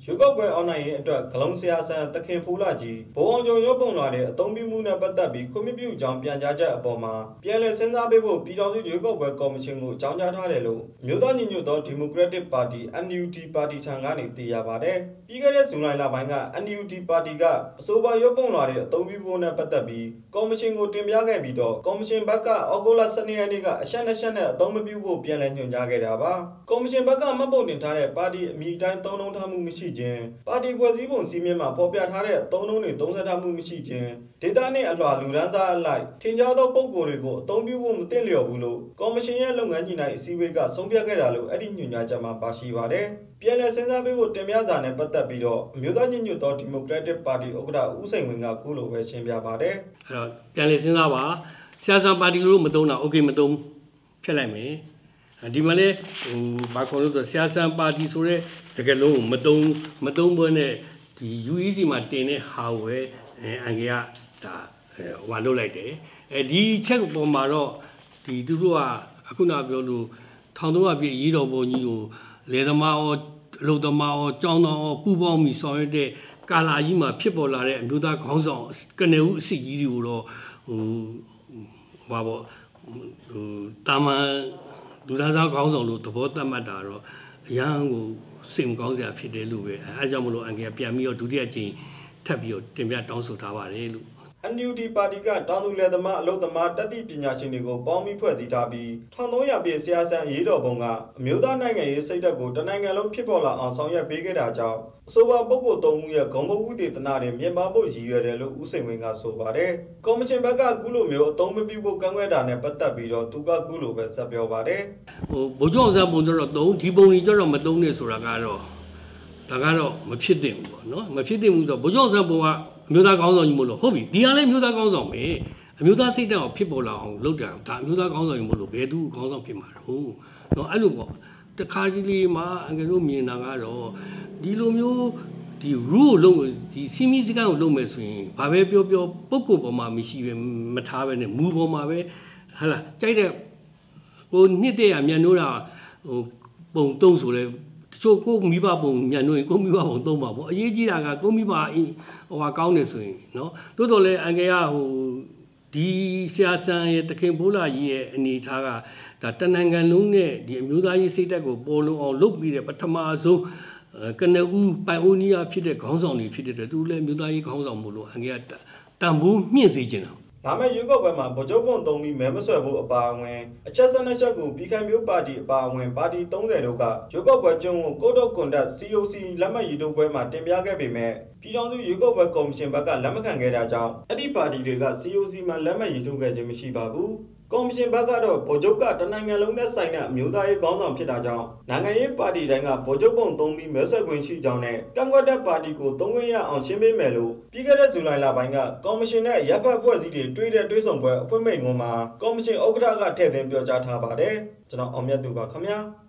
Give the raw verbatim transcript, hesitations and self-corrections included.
ရွေးကောက်ပွဲအောင်နိုင်ရေးအတွက်ကလုံဆရာဆန်တခင်ဖူလာကြီးဘုံအောင်ကျုံရုပ်ပုံလာတဲ့အသုံးပြုမှုနဲ့ပတ်သက်ပြီးခွင့်ပြုကြောင်းပြန်ကြားချက်အပေါ်မှာပြန်လည်စဉ်းစားပေးဖို့ပြည်ထောင်စုရွေးကောက်ပွဲကော်မရှင်ကိုအကြောင်းကြားထားတယ်လို့အမျိုးသားညီညွတ်သောဒီမိုကရက်တစ်ပါတီ N U D ပါတီထံကနေသိရပါတယ်။ပြီးခဲ့တဲ့ဇူလိုင်လပိုင်းက N U D ပါတီကအဆိုပါရုပ်ပုံလာတဲ့အသုံးပြုမှုနဲ့ပတ်သက်ပြီးကော်မရှင်ကိုတင်ပြခဲ့ပြီးတော့ကော်မရှင်ဘက်ကဩဂုတ်လ ၁၂ ရက်နေ့ကအရှက်နဲ့ရှက်နဲ့အသုံးမပြုဖို့ပြန်လည်ညွှန်ကြားခဲ့တာပါ။ကော်မရှင်ဘက်ကမှတ်ပုံတင်ထားတဲ့ပါတီအမည်တိုင်းသုံးနှုန်းထားမှုမရှိခြင်းပါတီဖွဲ့စည်းပုံစည်းမျဉ်းမှာဖော်ပြထားတဲ့အသုံးနှုန်းတွေသုံးဆက်ထားမှုမရှိခြင်းဒေတာနဲ့အလွှာလူဒန်းစားအလိုက်ထင်ရှားသောပုံကိုယ်တွေကိုအသုံးပြုဖို့မသင့်လျော်ဘူးလို့ကော်မရှင်ရဲ့လုပ်ငန်းကြီးနိုင်အစည်းအဝေးကဆုံးဖြတ်ခဲ့တာလို့အဲ့ဒီညွှန်ကြားချက်မှာပါရှိပါတယ်။ပြည်내စဉ်းစားပေးဖို့တင်ပြစာနဲ့ပတ်သက်ပြီးတော့အမျိုးသားညီညွတ်သောဒီမိုကရက်တစ်ပါတီဥက္ကဋ္ဌဦးစိန်ဝင်းကခုလိုပဲရှင်းပြပါတယ်။အဲ့တော့ပြည်내စဉ်းစားပါဆရာဆန်ပါတီလို့မသုံးတာโอเคမသုံးဖြတ်လိုက်မယ်။ဒီမှာလေဟိုဘာခေါ်လို့ဆိုဆရာဆန်ပါတီဆိုတဲ့စကားလုံးကိုမသုံးမသုံးဘဲနဲ့ဒီ U E C မှာတင်တဲ့ဟာကိုပဲအန်ကေကဒါဟိုလုပ်လိုက်တယ်အဲဒီချက်ပေါ်မှာတော့ဒီသူတို့ကအခုနပြောလို့ထောင်သုံးရာပြည့်ရေးတော်ဘုံကြီးကိုလေသမားရောအလုသမားရောကြောင်းတော်ရောပူပေါင်းပြီးဆောင်ရွက်တဲ့ကာလာကြီးမှာဖြစ်ပေါ်လာတဲ့အမျိုးသားခေါင်းဆောင်ကနေဦးအစ်ကြီးတွေကိုတော့ဟိုဘာပေါ့ဟိုတာမန်လူသားသားခေါင်းဆောင်လို့သဘောသတ်မှတ်တာတော့အရန်ကိုစိတ်မကောင်းစရာဖြစ်တယ်လို့ပဲအဲအကြောင်းမလို့အန်ကေပြန်ပြီးတော့ဒုတိယကြိမ်ထပ်ပြီးတော့တင်ပြတောင်းဆိုထားပါတယ်လို့ N U D ပါတီကတောင်သူလယ်သမားအလုပ်သမားတတိပညာရှင်တွေကိုပေါင်းပြီးဖွဲ့စည်းထားပြီး၁၃၀၀ပြည့်ဆရာဆန်ရေးတော်ပုံကအမျိုးသားနိုင်ငံရေးစိတ်ဓာတ်ကိုတနိုင်ငံလုံးဖြစ်ပေါ်လာအောင်ဆောင်ရွက်ပေးခဲ့တာကြောင့်အဆိုပါပုဂ္ဂိုလ်သုံးဦးရဲ့ဂုဏ်ပုဂ္ဂိုလ်ဒေသနာတွေမြင်ပါဖို့ရည်ရွယ်တယ်လို့ဦးစိန်ဝင်းကဆိုပါတယ်။ကော်မရှင်ဘက်ကအခုလိုမျိုးအသုံးမပြုဖို့ကန့်ကွက်တာနဲ့ပတ်သက်ပြီးတော့သူကအခုလိုပဲဆက်ပြောပါတယ်။ဟိုဗိုလ်ချုပ်အောင်ဆန်းပုံတော့သုံးဒီပုံကြီးကျတော့မသုံးနဲ့ဆိုတာကတော့ဒါကတော့မဖြစ်သင့်ဘူးပေါ့နော်မဖြစ်သင့်ဘူးဆိုတော့ဗိုလ်ချုပ်အောင်ဆန်းပုံကအမျိုးသားကောင်းဆောင်ကြီးမို့လို့ဟုတ်ပြီဒီကလည်းမျိုးသားကောင်းဆောင်ပဲအမျိုးသားစိတ်ဓာတ်ကိုဖြစ်ပေါ်လာအောင်လုပ်တာဒါအမျိုးသားကောင်းဆောင်ကြီးမို့လို့ဘယ်သူကောင်းဆောင်ဖြစ်မှာတော့နော်အဲ့လိုပေါ့တခါကြီးလေးမှာအင်္ဂလိပ်မြင်တာကတော့ဒီလိုမျိုးဒီ rule လုံးဒီစီမီစကန်ကိုလုပ်မယ်ဆိုရင်ဘာပဲပြောပြောပုဂ္ဂိုလ်ပေါ်မှာမရှိပဲမထားပဲနဲ့မူပေါ်မှာပဲဟာလားကြိုက်တဲ့ဟိုနှစ်တည်းရမြန်နိုးတာဟိုပုံတုံးဆိုလဲချို့ကိုမိဘပုံညံ့လို့ကိုမိဘပုံသုံးပါပေါ့အရေးကြီးတာကကိုမိဘဟိုဟာကောင်းနေဆိုရင်เนาะတိုးတော်လဲအန်ကယ်ကဟိုဒီဆရာဆန်ရဲ့တခင်ဘိုးလာကြီးရဲ့အနေထားကဒါတနင်္ဂနွေလုံးနဲ့ဒီအမျိုးသားရေးစိတ်ဓာတ်ကိုပေါ်လုံအောင်လုပ်ပြီးတဲ့ပထမဆုံးကနဦးပိုင်အိုနီးယားဖြစ်တဲ့ခေါင်းဆောင်တွေဖြစ်တဲ့သူလည်းအမျိုးသားရေးခေါင်းဆောင်မို့လို့အန်ကယ်ကတန်ဖိုးမြင့်စေချင်တာဒါမဲ့ရွေးကောက်ပွဲမှာဗိုလ်ချုပ်ပုံသုံးပြီးမဲမဆွဲဖို့အပါအဝင်အချက်ဆက်နှစ်ချက်ကိုပြည်ခိုင်မျိုးပါတီအပါအဝင်ပါတီ၃၀တို့ကရွေးကောက်ပွဲကျုံကိုကိုတော့ကွန်ဒတ် C O C လက်မှတ်ရေးထိုးပွဲမှာတင်ပြခဲ့ပေမဲ့ပြည်ထောင်စုရွေးကောက်ပွဲကော်မရှင်ဘက်ကလက်မခံခဲ့တာကြောင့်အဲ့ဒီပါတီတွေက C O C မှာလက်မှတ်ရေးထိုးခဲ့ခြင်းမရှိပါဘူးကော်မရှင်ဘက်ကတော့ဗိုလ်ချုပ်ကတနိုင်ငံလုံးနဲ့ဆိုင်တဲ့အမျိုးသားရေးခေါင်းဆောင်ဖြစ်တာကြောင့်နိုင်ငံရေးပါတီတိုင်းကဗိုလ်ချုပ်ပုံသုံးပြီးမဲဆွယ်ခွင့်ရှိကြောင်းနဲ့ကန့်ကွက်တဲ့ပါတီကိုသုံးခွင့်ရအောင်ရှင်းပေးမယ်လို့ပြီးခဲ့တဲ့ဇူလိုင်လပိုင်းကကော်မရှင်နဲ့ရပ်ဖက်ဖွဲ့စည်းတွေတွေ့တဲ့တွေ့ဆုံပွဲအဖွင့်မိန့်ခွန်းမှာကော်မရှင်ဥက္ကဋ္ဌကထည့်သွင်းပြောကြားထားပါတယ်ကျွန်တော်အောင်မြတ်သူပါခင်ဗျာ